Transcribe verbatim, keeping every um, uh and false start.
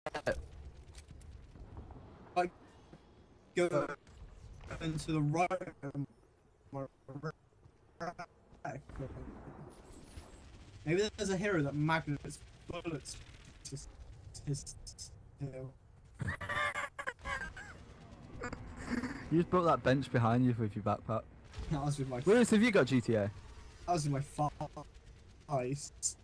Like, go into the right. Maybe there's a hero that magnets bullets to his tail. You just brought that bench behind you with your backpack. That was with my. Lewis, have you got G T A? That was with my fa- eyes.